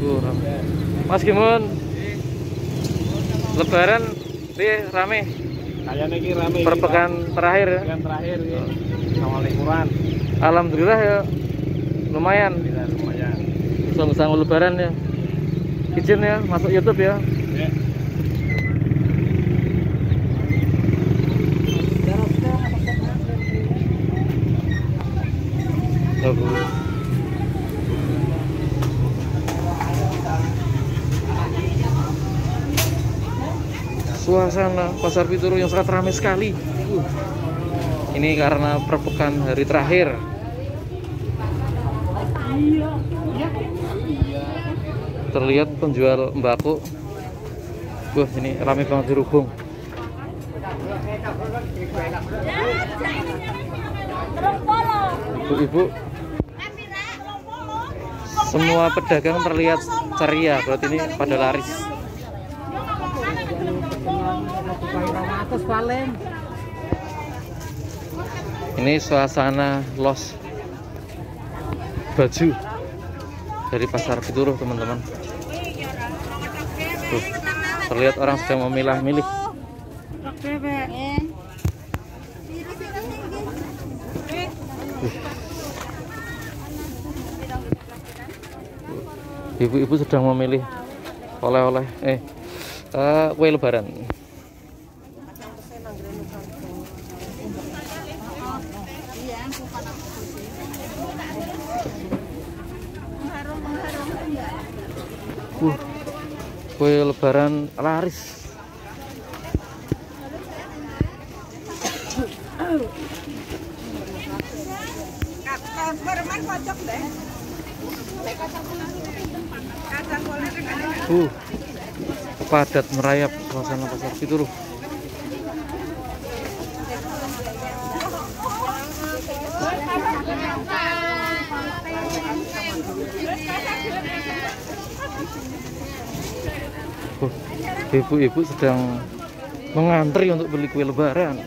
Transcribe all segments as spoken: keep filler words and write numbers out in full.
Uh, Mas Gimun, Lebaran ini rame. Kayaknya ini rame. Perpekan terakhir ya. Perpekan terakhir ya. Awal liburan. Alhamdulillah ya. Lumayan. Lumayan. Sanggup-sanggup Lebaran ya. Izin ya masuk YouTube ya. Ya. Suasana Pasar Pituru yang sangat ramai sekali. Uh. Ini karena perpekan hari terakhir. Terlihat penjual mbako. Wah, ini ramai banget dirubung. Ibu-ibu, semua pedagang terlihat ceria. Berarti ini pada laris. Ini suasana los baju dari Pasar Pituru, teman-teman. Tuh, terlihat orang sedang memilah-milih. Ibu-ibu sedang memilih oleh-oleh eh uh, kue lebaran. Uh, kue lebaran laris. Uh, padat merayap suasana Pasar Pituru. Ibu-ibu sedang mengantri untuk beli kue lebaran.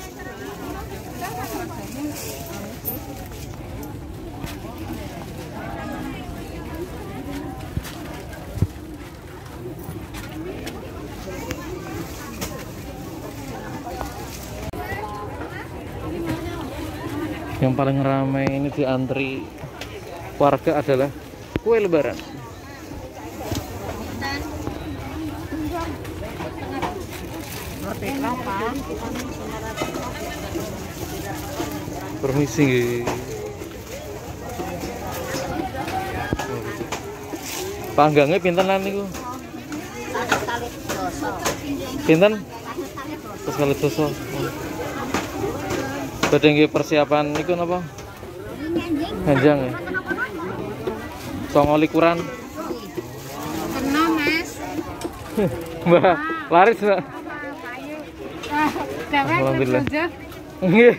Yang paling ramai ini diantri warga adalah kue lebaran. Permisi. Panggangnya pinten lan niku? Pinten? Sekali doso. Badhe nggih persiapan niku napa? Ganjang ya. Songo likuran. Kena, Mas. Mbak, laris, Mbak. Alhamdulillah. Nggih.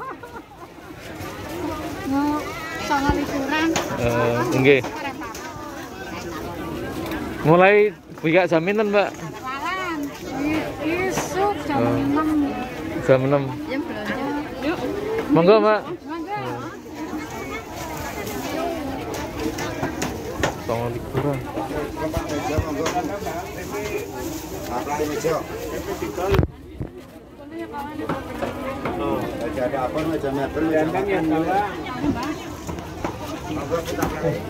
Mau songo likuran. Eh, nggih. Mulai buka jam pinten, Mbak? Malam. Isuk jam enam. Jam enam. Jam belanja. Yuk. Monggo, Mbak. Monggo. Songo likuran. Oh, ada apa meja mebel yang yang bawa. Monggo kita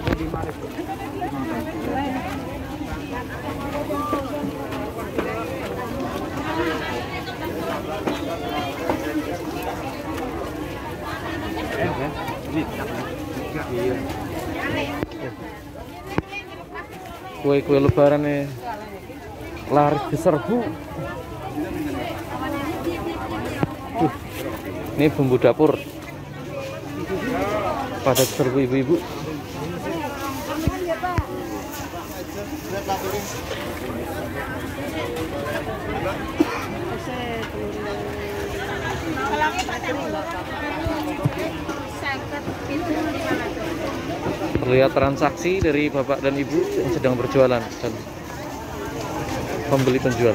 Kue-kue lebaran nih laris diserbu. Uh, ini bumbu dapur pada diserbu ibu-ibu. Terlihat transaksi dari bapak dan ibu yang sedang berjualan dan pembeli penjual.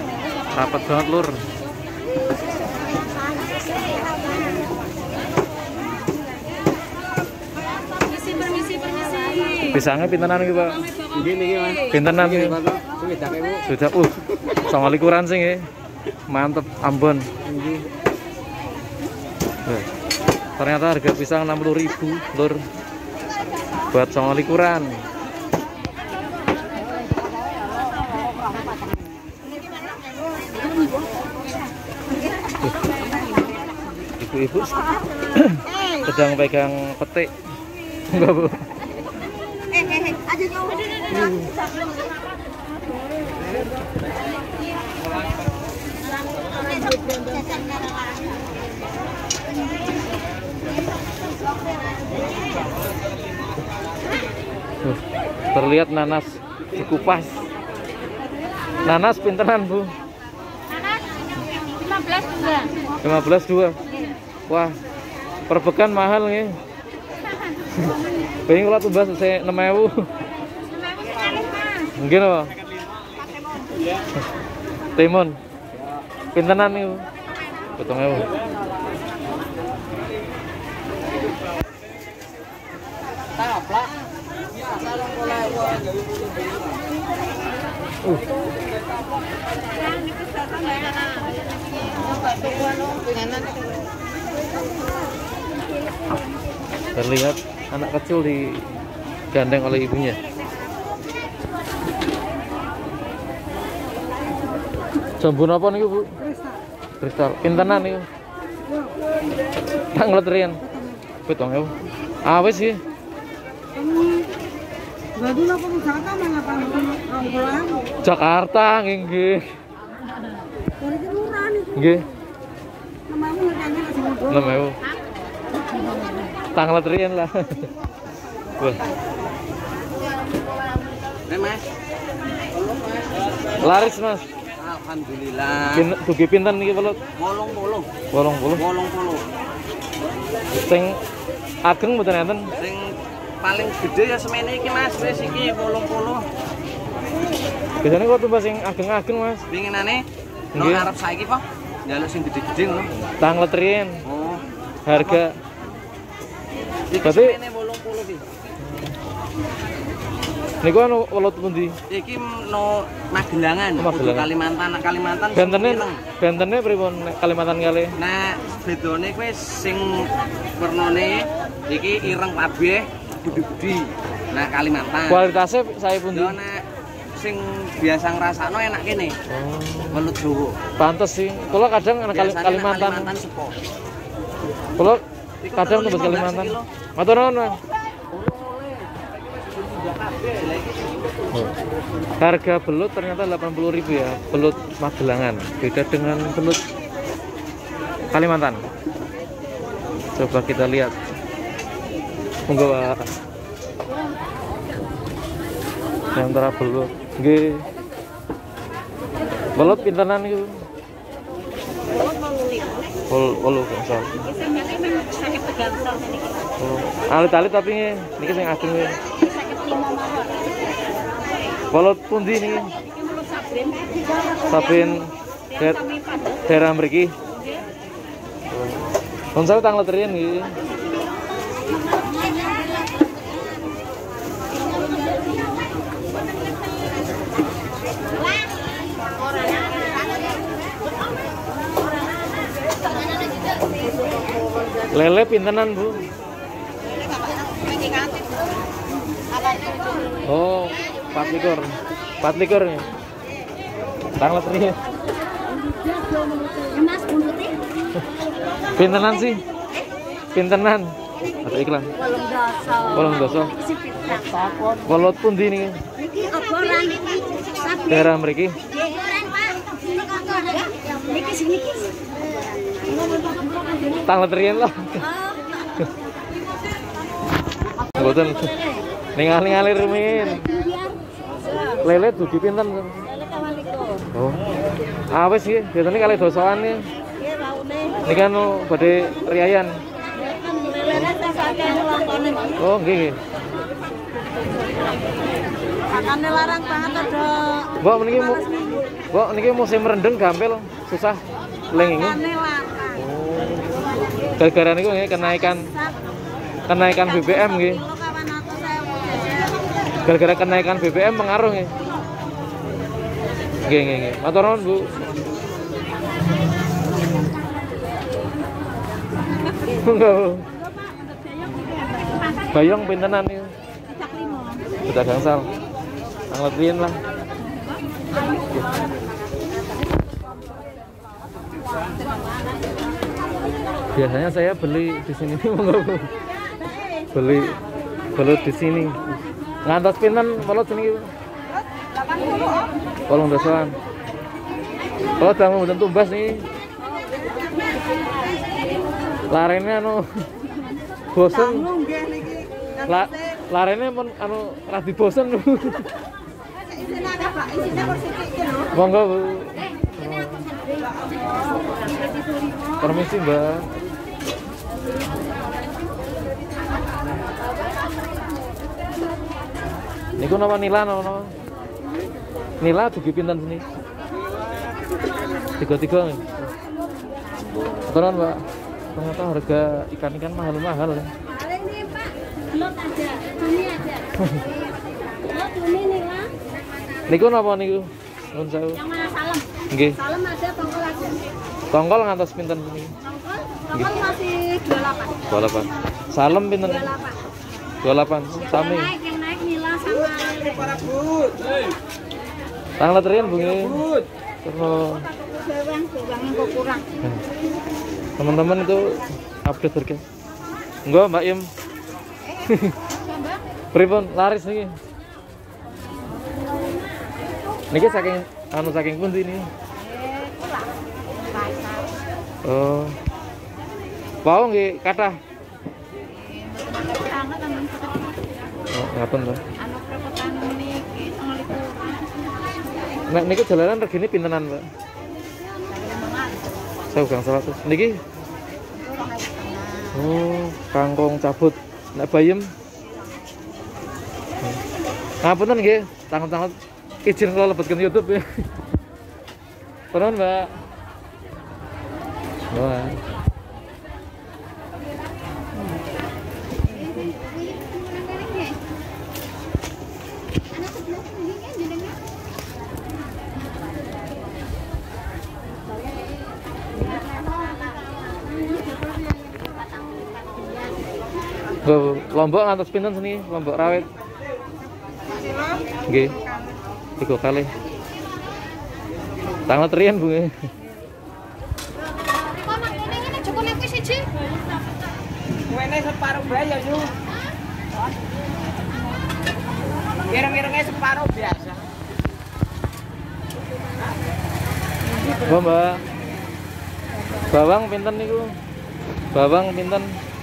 Rapat banget, Lur. Pisangnya pintenan iki, Pak? Ini nih mas. Pintenan iki. Sudah kayak bu. Sudah uh. Sama likuran sih nggih. Mantep Ambon. Eh, ternyata harga pisang enam puluh ribu, Lur. Buat sama likuran. Ibu-ibu sedang pegang petik. Enggak, Bu? Tuh, terlihat nanas dikupas. Nanas pintenan, Bu? lima belas dua. lima belas dua. Wah, perbekan mahal nih. Pengen kalau tumbas saya enam ribu. Mungkin apa? Timun. Pintenan nih, Bu. Potong ewu. Uh. Terlihat anak kecil digandeng oleh ibunya. Jambun apa nih, Bu? Kristal. Pintenan nih. Tanglet rian. Potong ewu. Awes sih. Jakarta nggih. Nggih. enam ribu. Tanglet rian lah. Wah. Nih mas. Laris, Mas. Alhamdulillah. Pin dugi pinten iki, Pelot? Wolong wolong. wolong puluh. Wolong puluh. Sing ageng mboten enten. Sing paling gede ya semene iki mas, wis iki wolong puluh. Biasane kok tumbas sing ageng-ageng, Mas. Pinginane no Nggih. arep saiki po. Njaluk sing gede-gede ngono. Tanglet rian. Oh. Harga Iki berarti semene wolong puluh iki. niku anu welut pundi? Iki no Magelangan, Oh, Magelangan. kudu Kalimantan, nah, Kalimantan. Bentene Pirang. bentene pripun nek Kalimantan kali? Nah, bedone kuwi sing wernane iki ireng kabeh, gede-gede. Nah, Kalimantan. Kualitasnya saya pundi? Yo nek sing biasa ngrasakno enak kene. Oh, Welut Jawa. pantes sih. Kula kadang anak Kali- Biasane nek Kalimantan. Kalimantan sepo. Kula Iku kadang perlu tumbas lima belas Kalimantan. kilo. Matur nuwun, Mas. Oh. Harga belut ternyata delapan puluh ribu ya, belut Magelangan. Beda dengan belut Kalimantan. Coba kita lihat. Monggo, Pak. Yang antara belut. Nggih. Belut pintenan niku? Pol polo gangsal. Oh, alit-alit tapi nggih, niki sing ageng nggih. Polot pundi niki? Sabin daer- daerah mriki. Konsel tanglet riyen nggih. Lele pintenan, Bu? Oh, empat likur. empat likur nih. Tanglet riyen. Pintenan sih? Pintenan. Atau iklan? Wolong doso. Wolot pundi nih? Daerah mriki. Tanglet riyen lah. Mboten. Ningali-ningali rumin. Lele dugi pinten? Oh. Awes sih, biasanya kali dosoan nih. Ini kan badhe riayan. Oh, nggih nggih. Makane larang banget ada. Mbok niki mu Mbok niki musim rendeng gampil susah leng ini. Makane larang. Oh. Gara-gara niku nggih kenaikan kenaikan B B M nggih. Kilo kawan aku saya mau jajan. Gara-gara kenaikan B B M pengaruh ya. Nggih nggih nggih. Matur nuwun, Bu. Enggak, Bu. Bayong pintenan iki? Kita gangsal. Anglet riyen lah. Biasanya saya beli di sini beli belut di sini. Ngantos pinten belut sini? delapan puluh Om. Kolong dasaan. Kalau udah mau tumbas nih. Larene anu bosen. La, larene pun anu radi bosen. Isine ada Pak, isine kok sithik iki lho. Monggo, Bu. Permisi, Mbak. Niku napa nila napa? Nila dugi pinten sini? Tiga-tiga nih. Turun, Mbak. Ternyata harga ikan-ikan mahal-mahal. Paling nih Pak, belum aja, cumi aja. Belum cumi nila. Niku napa niku? Nuwun sewu. Yang mana salem? Nggih. Salem ada, tongkol ada. Tongkol ngantos pinten sini? Tongkol, tongkol masih dua puluh delapan. dua puluh delapan. Salem pinten? dua puluh delapan. dua puluh delapan. Sami. Yang naik, yang naik nila sama Tanglet riyen, Bu nggih. Terus bawang, bawang yang kok kurang. teman-teman itu update harga. Enggak, Mbak Im. Pripun laris niki? Niki saking anu saking pundi ini? Oh. Wau nggih kathah. Oh, ngaten to. Anu krepetan niki ngelipur. Nek niku jalanan regine pintenan, Mbak? Saya gang seratus. Niki? Oh, kangkung cabut. Nek bayem. Ngapunten nggih, tangan-tangan izin kula lebetkeun YouTube ya. Purun, Mbak. Wah. Lombok ngantos pinten sini? Lombok rawit. Nggih. Tiga kali. Tanglet riyen, Bu. Kok mak ngene ngene cukup nek wis siji. Kuene separuh bae ya, Yu. Kira-kiranya separuh biasa. Oh, Mbak. Bawang pinten niku? Bawang pinten?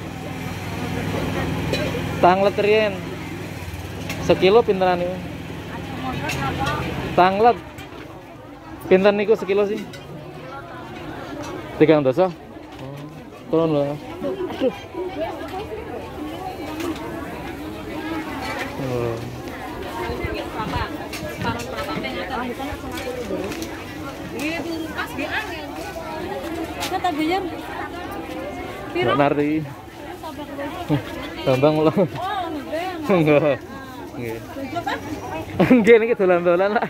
Tanglet riyen. Sekilo pintenan niku? Tanglet. Pinten niku sekilo sih? Tigang dosa? Oh, turun, Mbak. Aduh. Oh. Kata bayar. Mbak Nardi. Bambang lo. Enggak. Nggih. Nggih niki dolan-dolan lah.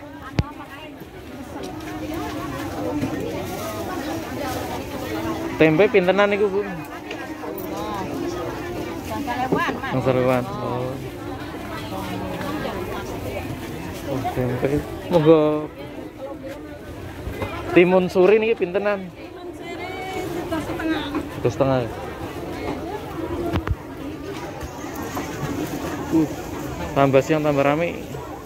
Tempe pintenan niku, Bu? Yang seruan. Oh. Oh, tempe. Monggo. Timun suri niki pintenan? Satu setengah. Uh, tambah siang tambah rame.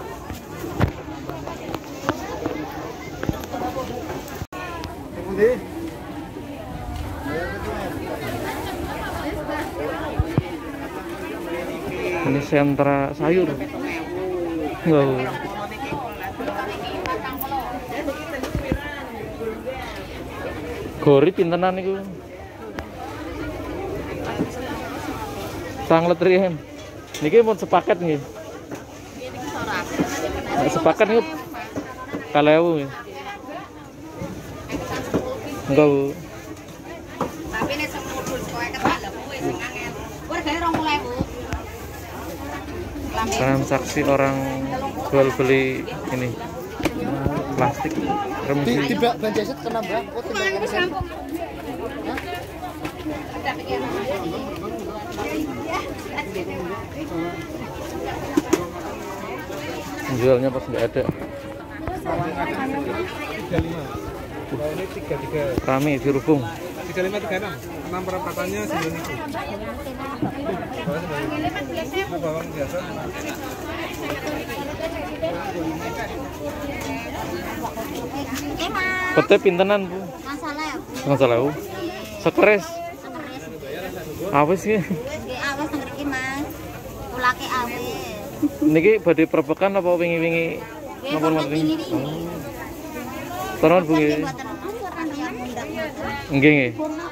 Ini sentra sayur. Wow. Gori pintenan niku? Tanglet riyen. Niki mau sepaket nggih. Nek sepaket niku kalih nggih. Enggak, Bu. Tapi nek sepuluh kowe ketak lho kowe sing angel. Kowe gale dua puluh ribu. transaksi orang jual beli ini plastik rem sih. Tiba banjaset kena berapa? Oh, tiba jualnya pas nggak ada. tiga lima. Kalau ini tiga tiga. Rame dirubung. tiga lima tiga enam. enam perapatannya sembilan ribu. Ini bawang biasa. Pete pintenan, Bu? Masalah ya, Bu. Masalah, Bu. Sekeres. Sekeres. Awes sih. Nggih awes teng mriki, Mas. Kulake awes. Niki badhe perbekan apa wingi-wingi napa ngoten iki? Turun Bu nggih. Nggih nggih.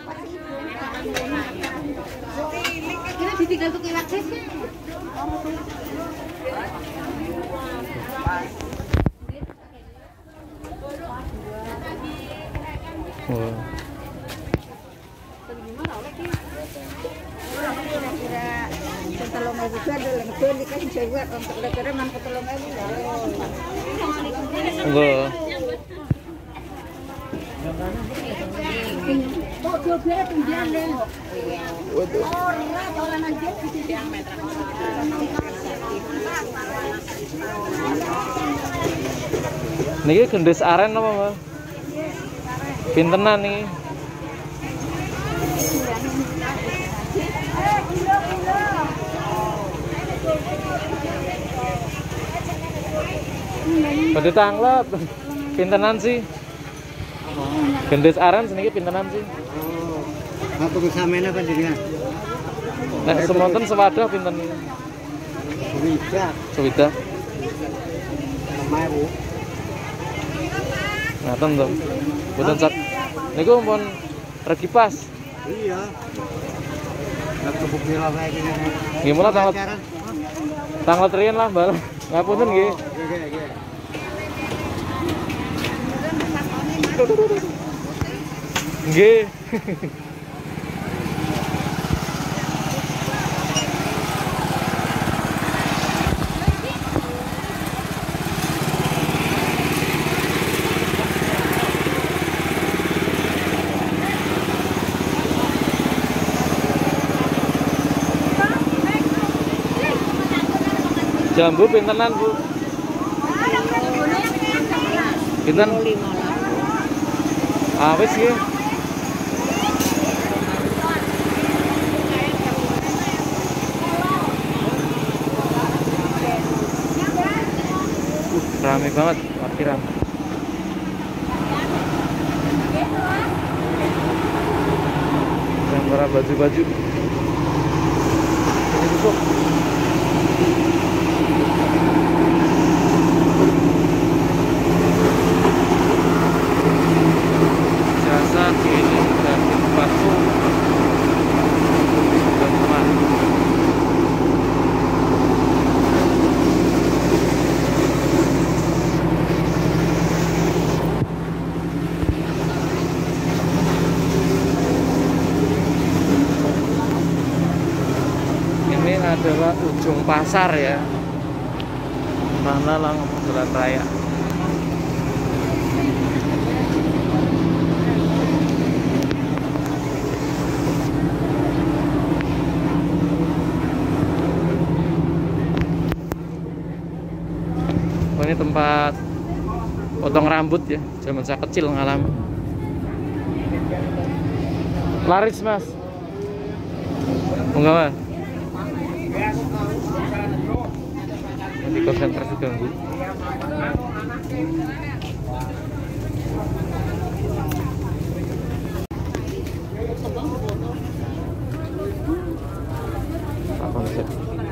Kira ditinggal tuh kiwak sih. Oh. Enggak. Niki gendis aren apa, Mbak? Pintenan nih. Pada tanglet. Pintenan sih. Gendis aren seniki pintenan sih. Oh. Apa kesamene panjenengan? Nek semonten sewadah pinten? Suwidak. Suwidak. Lumayan, Bu. Ngaten to. Mboten sak. Niku pun regi pas. Iya. Nek kebuk pira wae iki. Nggih mula tanglet. Tanglet riyen lah, Mbak. Ngapunten nggih. Nggih, nggih. Nggih. Jambu pintenan, Bu? Pinten? Awis nggih. Rame banget parkiran. Gambar baju-baju. Ini tutup. Jasa cleaning dan batu dan teman. Ini adalah ujung pasar ya, mana langsung jalan raya. Oh, ini tempat potong rambut ya, zaman saya kecil ngalamin. Laris Mas, enggak Mas? Nanti konsentrasi ganggu. Apa konsep?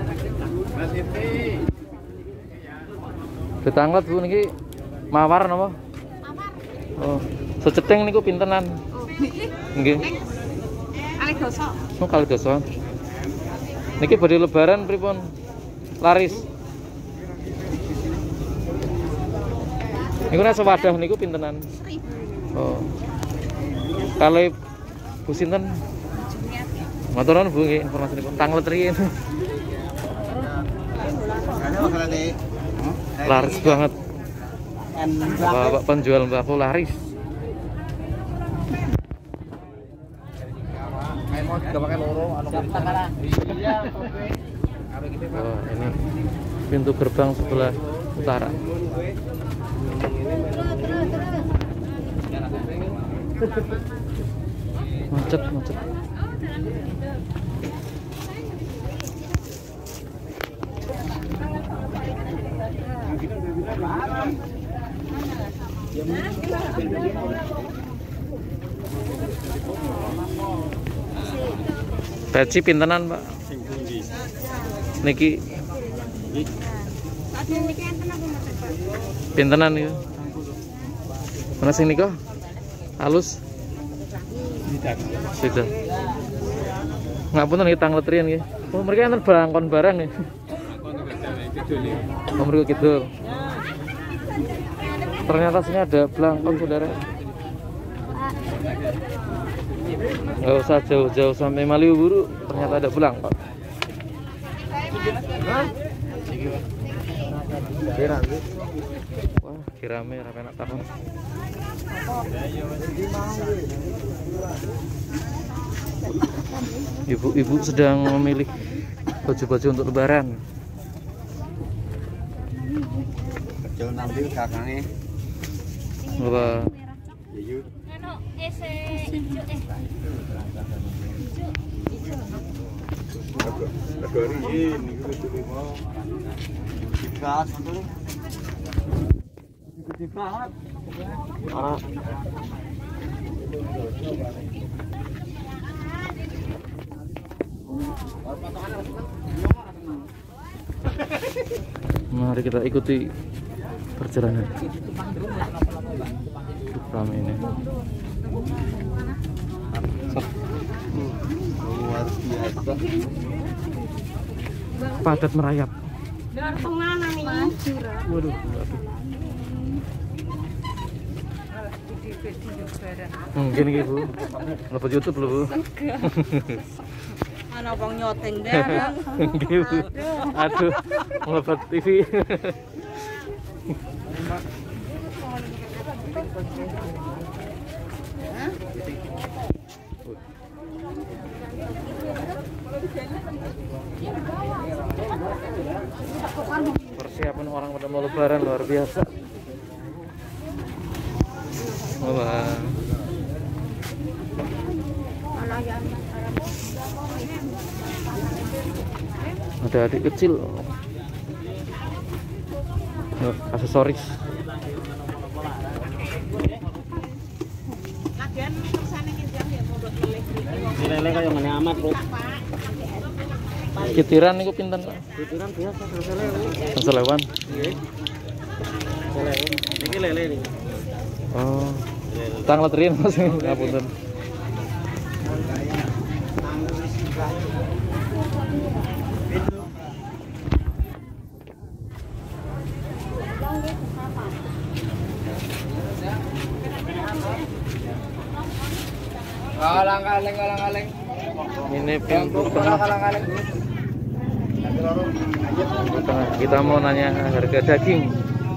Ditanglet Bu niki mawar napa? Mawar. Oh, seceteng niku pintenan? Oh, nggih. Kali doso. Oh, kali doso. Niki badhe lebaran pripun? Laris. Niku nek sewadah niku pintenan? Oh. Kali Bu sinten? Matur nuwun Bu nggih informasipun. Tanglet riyen. Laris banget. Bapak penjual mbako laris. Oh, ini pintu gerbang sebelah utara. Macet, macet. Peci pintenan, Pak? Niki pintenan ya. Mana sing niko? Halus. Sudah. Ngapunten nggih tang letrian nggih. Oh, mereka enten belangkon barang ya. Oh, mereka kidul. Ternyata sini ada belangkon, Saudara. Nggak usah jauh-jauh sampai Malioboro, ternyata ada belangkon. Wah, kirame ra penak takon. Ibu-ibu sedang memilih baju-baju untuk lebaran. Jangan ambil kakangnya. Wah. Mari kita ikuti perjalanan ramai ini. Padat merayap. Waduh. Mungkin gitu, lepas YouTube loh, Bu. Ana wong nyoteng bareng. Gitu. Aduh, melepas T V. Persiapan orang pada mau lebaran luar biasa. Wah. Ada adik kecil. Oh, aksesoris. Lele kayak ngene amat, Bro. Kitiran niku pinten, Pak? Kitiran biasa selewan. Selewan. Nggih. Selewan. Iki lele iki. Oh. Tang letrien Mas, ngapunten. Kalang-kaling, kalang-kaling. Ini pintu tengah. Kalang-kaling. Tengah. Kita mau nanya harga daging.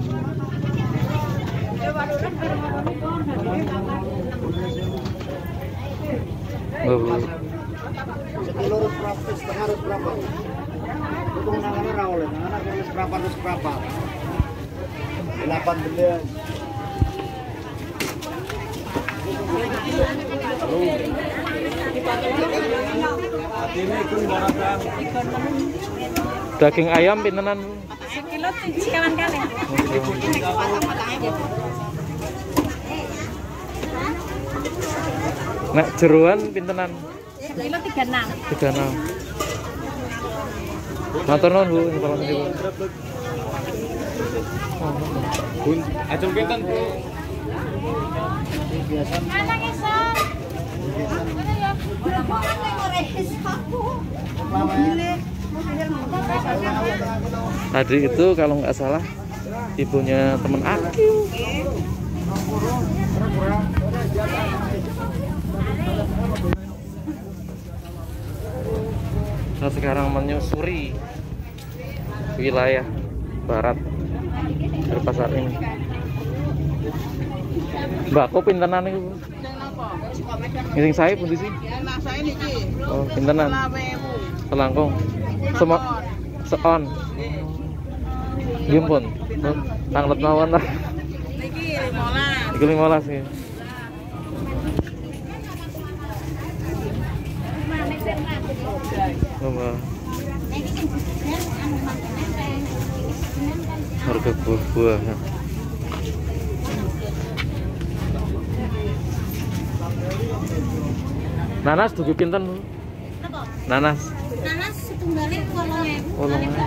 Oh. Sekilo harus berapa? Setengah harus berapa? Itu menangannya rawol, anak harus berapa harus berapa? Delapan belas. Daging ayam pintenan. Sekilo sekawan kaleng. Nek jeroan pintenan. Sekilo tiga puluh enam. tiga puluh enam. Matur nuwun, Bu, informasi niku. Bun, ajeng pinten, Bu? Anak esok. Mana ya? Tadi itu kalau nggak salah ibunya temen aku. Nah, sekarang menyusuri wilayah barat dari pasar ini. Mbak, kok pintenan itu? Ini saya pun di sini. Oh, pintenan. Selangkung. Semua seon. Gimpun. Tanglet mawon lah. Iki lima belas ya. Lomba. Harga buah-buah. Nanas dugi pinten? Nanas. Nanas setunggalnya kolong ewu. Kolong ewu.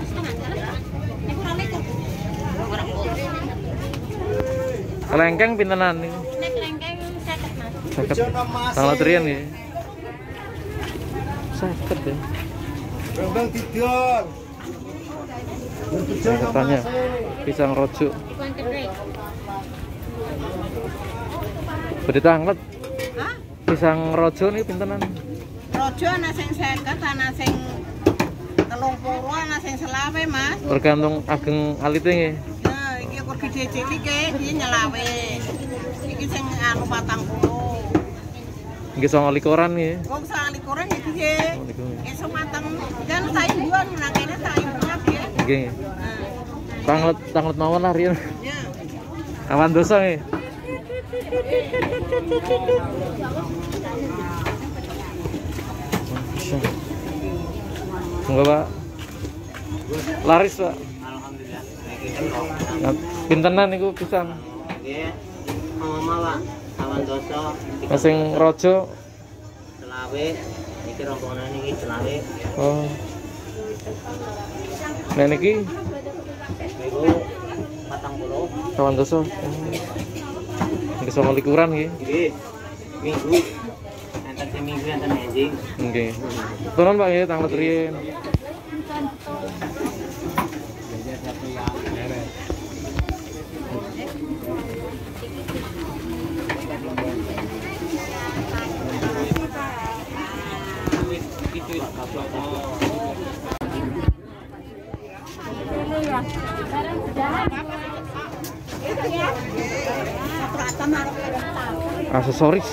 Kelengkeng pintenan niku? Nek lengkeng seket mas. Seket. Tanggal trian ya. Seket ya. Bang tidur. Katanya pisang rojo. Ikan cerik. Berita anglet. Hah? Pisang rojo nih pintenan. Rojo ana sing seket, ana sing telung puluh, ana sing selawe, Mas. Tergantung ageng alite nggih. Nah, iki ukur gede cilik iki nyelawe. Iki sing anu patang puluh. Nggih songo likoran nggih. Wong sak likuran iki nggih. Oh, niku. Esuk mateng. Kan sayuran nang kene sayuran nggih. Nggih. Tanglet tanglet mawon lah riyen. Ya. Awan dosa nggih. Enggak, Pak. Laris, Pak. Alhamdulillah. Nah, pintenan niku pisang. Nggih. Mama, Pak. Awan dosa. Sing rojo. Selawe. Iki rombongan iki selawe. Oh. Nah niki Niku patang puluh. kawan doso. Nggih sama likuran nggih. Nggih. Minggu. Enten seminggu enten anjing. Nggih. Turun Pak ya tanglet riyen. Aksesoris.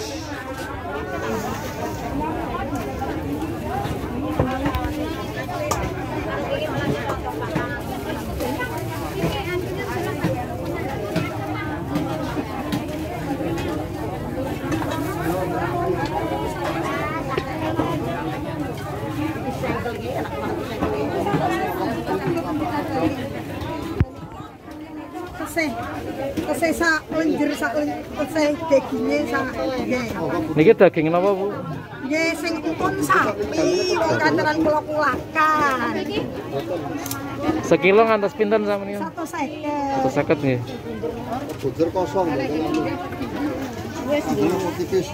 Keseh, keseh sak lenjer sak keseh dagingnya sak nggih. Niki daging napa, Bu? Nggih sing empun sapi wong kantoran kula kulakan. Sekilo ngantos pinten sampeyan? satu seket. satu seket nggih. Bujur kosong. Wes tipis.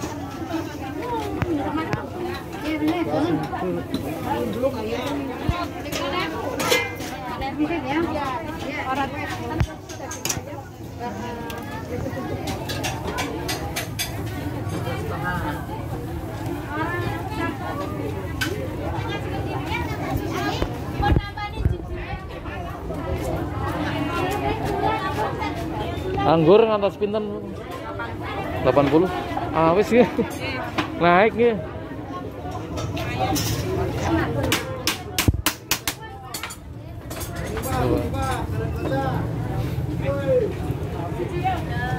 Anggur ngantos pinten? delapan puluh. Ah wis nggih. Naik nggih. Coba.